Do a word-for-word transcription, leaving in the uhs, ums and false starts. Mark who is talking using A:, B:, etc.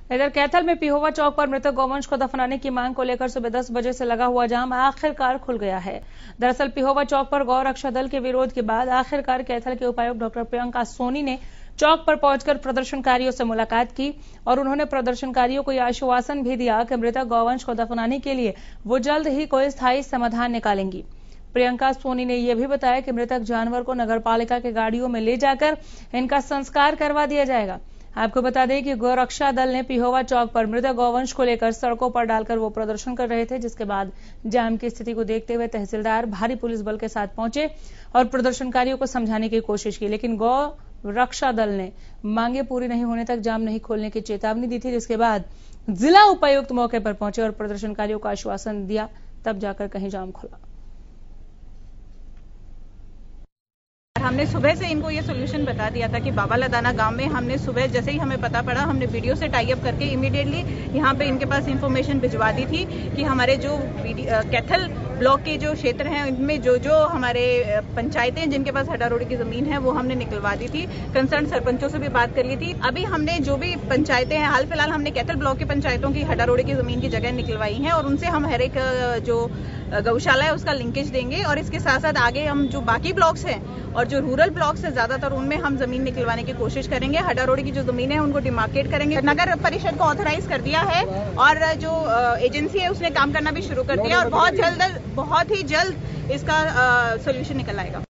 A: इधर कैथल में पिहोवा चौक पर मृतक गौवंश को दफनाने की मांग को लेकर सुबह दस बजे से लगा हुआ जाम आखिरकार खुल गया है। दरअसल पिहोवा चौक पर गौ रक्षा दल के विरोध के बाद आखिरकार कैथल के उपायुक्त डॉक्टर प्रियंका सोनी ने चौक पर पहुंचकर प्रदर्शनकारियों से मुलाकात की और उन्होंने प्रदर्शनकारियों को यह आश्वासन भी दिया कि मृतक गौवंश को दफनाने के लिए वो जल्द ही कोई स्थायी समाधान निकालेंगी। प्रियंका सोनी ने यह भी बताया कि मृतक जानवर को नगरपालिका की गाड़ियों में ले जाकर इनका संस्कार करवा दिया जाएगा। आपको बता दें कि गौरक्षा दल ने पिहोवा चौक पर मृतक गौवंश को लेकर सड़कों पर डालकर वो प्रदर्शन कर रहे थे, जिसके बाद जाम की स्थिति को देखते हुए तहसीलदार भारी पुलिस बल के साथ पहुंचे और प्रदर्शनकारियों को समझाने की कोशिश की, लेकिन गौ रक्षा दल ने मांगे पूरी नहीं होने तक जाम नहीं खोलने की चेतावनी दी थी, जिसके बाद जिला उपायुक्त मौके पर पहुंचे और प्रदर्शनकारियों को आश्वासन दिया, तब जाकर कहीं जाम खुला।
B: हमने सुबह से इनको ये सोल्यूशन बता दिया था कि बाबा लदाना गांव में हमने सुबह जैसे ही हमें पता पड़ा, हमने वीडियो से टाई अप करके इमीडिएटली यहाँ पे इनके पास इंफॉर्मेशन भिजवा दी थी कि हमारे जो कैथल ब्लॉक के जो क्षेत्र हैं इनमें जो जो हमारे पंचायतें जिनके पास हड्डा रोड़ी की जमीन है वो हमने निकलवा दी थी। कंसर्न सरपंचों से भी बात कर ली थी। अभी हमने जो भी पंचायतें हैं, हाल फिलहाल हमने कैथल ब्लॉक की पंचायतों की हड्डा रोड़ी की जमीन की जगह निकलवाई है और उनसे हम हर एक जो गौशाला है उसका लिंकेज देंगे और इसके साथ साथ आगे हम जो बाकी ब्लॉक्स हैं और जो रूरल ब्लॉक्स है ज्यादातर उनमें हम जमीन निकलवाने की कोशिश करेंगे। हड्डा रोड़ी की जो जमीन है उनको डिमार्केट करेंगे। नगर परिषद को ऑथराइज कर दिया है और जो एजेंसी है उसने काम करना भी शुरू कर दिया और बहुत जल्द बहुत ही जल्द इसका सोल्यूशन निकल आएगा।